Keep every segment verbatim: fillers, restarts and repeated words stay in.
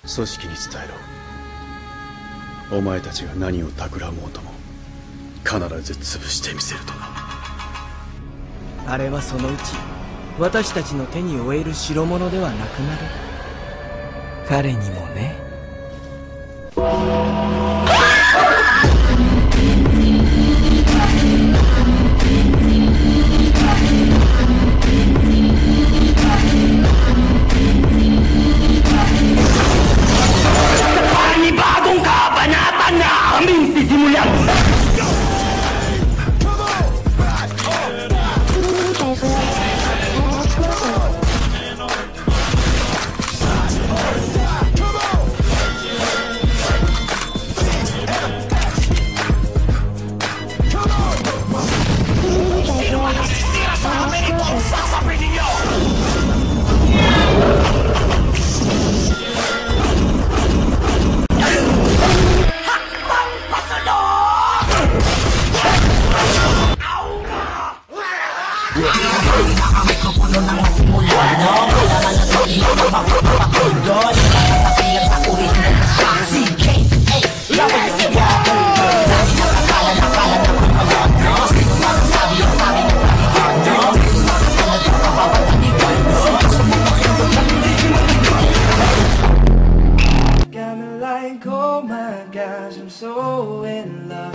組織に伝えろ。お前たちが何を企もうとも必ず潰してみせるとな。 あれはそのうち私たちの手に負える代物ではなくなる。彼にもね。 Panibagong kabanata na aming sisimulan! Oh my gosh, I'm so in love.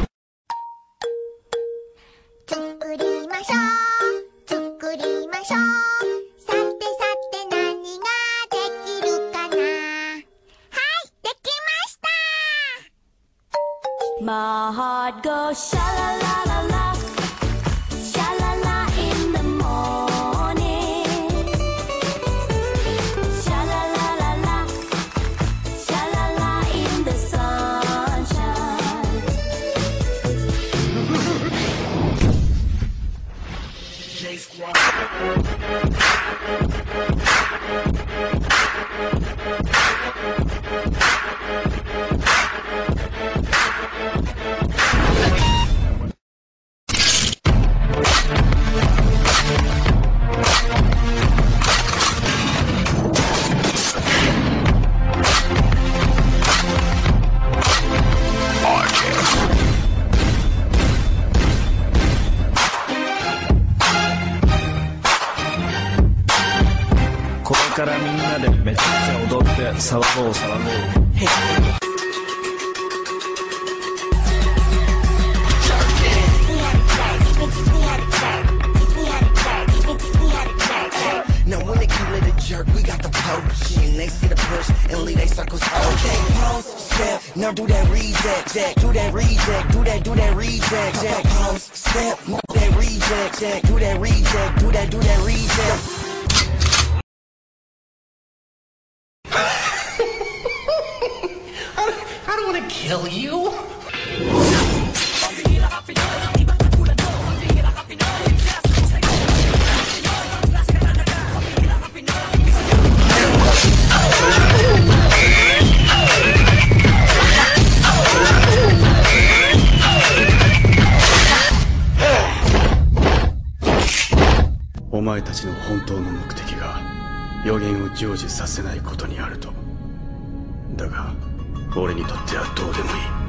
作りましょう作りましょうさてさて何ができるかな。はい、できました。 My heart goes sha la la la la sha la la in the morning sha la la la la sha la la in the sunshine. J Squad. Now when they call it a jerk, we got the potion. They see the push and leave they circles. Okay, pause, step. Now do that reject, jack. Do that reject, do that, do that reject, jack. Pause, step. Do that reject, jack. Do that reject, do that, do that reject. I don't want to kill you. .お前たちの本当の目的が予言を成就させないことにあると。だが俺にとってはどうでもいい。